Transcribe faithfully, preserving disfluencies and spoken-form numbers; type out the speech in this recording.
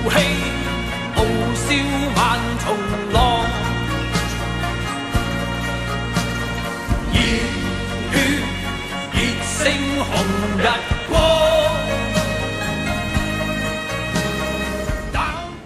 嬉，傲笑萬重浪。熱血熱星紅日。